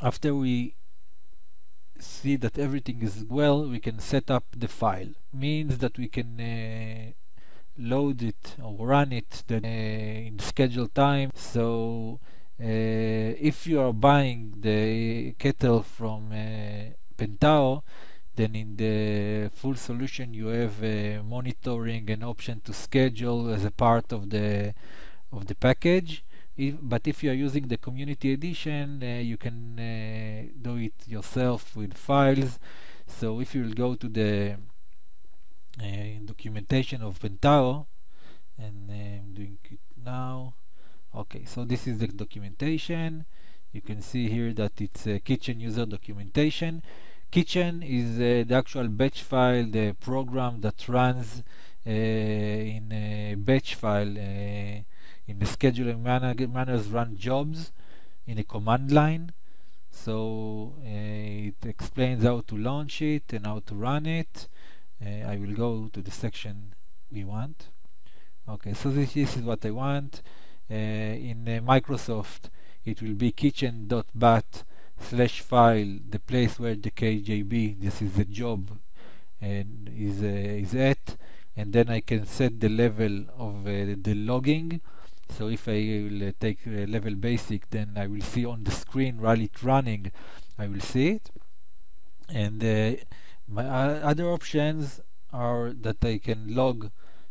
After we see that everything is well, we can set up the file. Means that we can load it or run it in schedule time. So if you are buying the kettle from Pentaho, then in the full solution you have monitoring and option to schedule as a part of the package. But if you are using the community edition, you can do it yourself with files. So if you will go to the documentation of pentaho, and I'm doing it now. Okay, so this is the documentation. You can see here that it's a kitchen user documentation. Kitchen is the actual batch file, the program that runs in a batch file in the scheduling manners run jobs in a command line. So it explains how to launch it and how to run it. I will go to the section we want. Okay, so this is what I want. In Microsoft, it will be kitchen.bat /file, the place where the KJB, this is the job, and is at, and then I can set the level of the logging. So if I will take level basic, then I will see on the screen while it's running, I will see it. And my other options are that I can log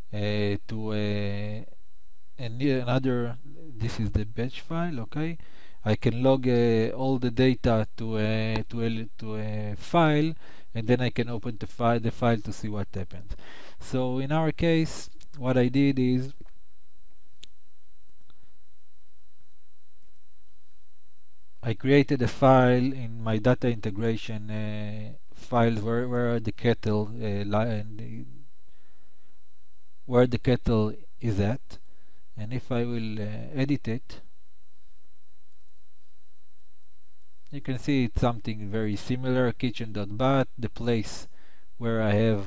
to another, this is the batch file, okay. I can log all the data to a file, and then I can open the file to see what happened. So in our case, what I did is I created a file in my data integration files where the kettle where the kettle is at, and if I will edit it, you can see it's something very similar. Kitchen.bat, the place where I have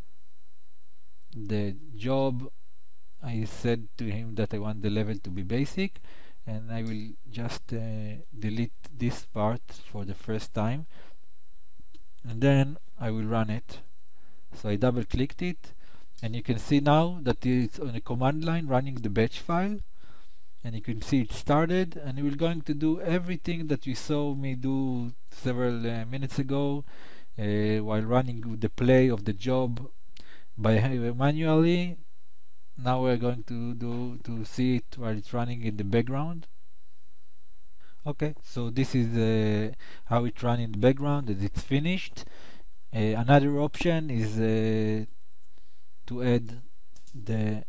the job. I said to him that I want the level to be basic, and I will just delete this part for the first time, and then I will run it. So I double clicked it, and you can see now that it's on a command line running the batch file, and you can see it started, and it will going to do everything that you saw me do several minutes ago while running the play of the job by manually. Now we're going to see it while it's running in the background. Okay, so this is how it runs in the background as it's finished. Another option is to add the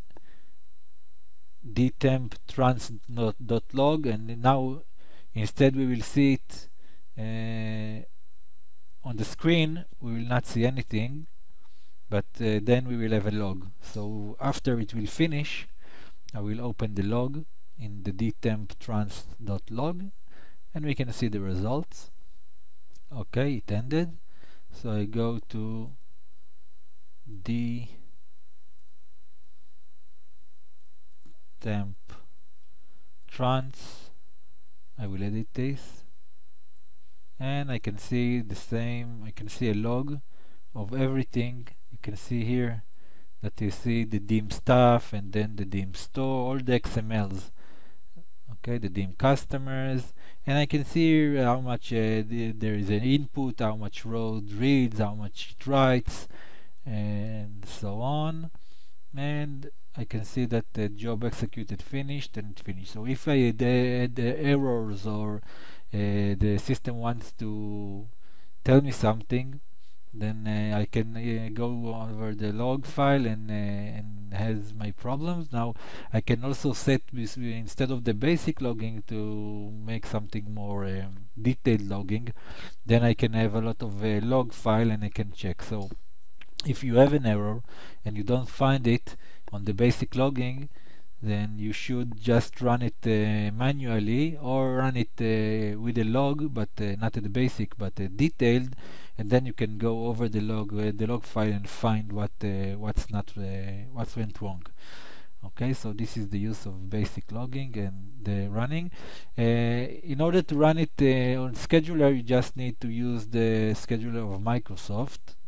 dtemptrans.log, and now instead we will see it on the screen. We will not see anything, but then we will have a log. So after it will finish, I will open the log in the dtemptrans.log, and we can see the results. Okay, it ended. So I go to dtemptrans. I will edit this, and I can see the same. I can see a log of everything. You can see here that you see the dim stuff, and then the dim store, all the XMLs. Okay, the dim customers, and I can see here how much there is an input, how much row it reads, how much it writes, and so on. And I can see that the job executed finished and finished. So if I add errors, or the system wants to tell me something, then I can go over the log file and has my problems. Now I can also set this, instead of the basic logging, to make something more detailed logging. Then I can have a lot of log file, and I can check. So if you have an error and you don't find it on the basic logging, then you should just run it manually, or run it with a log, but not at the basic, but detailed, and then you can go over the log file and find what went wrong. Okay, so this is the use of basic logging and the running. In order to run it on scheduler, you just need to use the scheduler of Microsoft.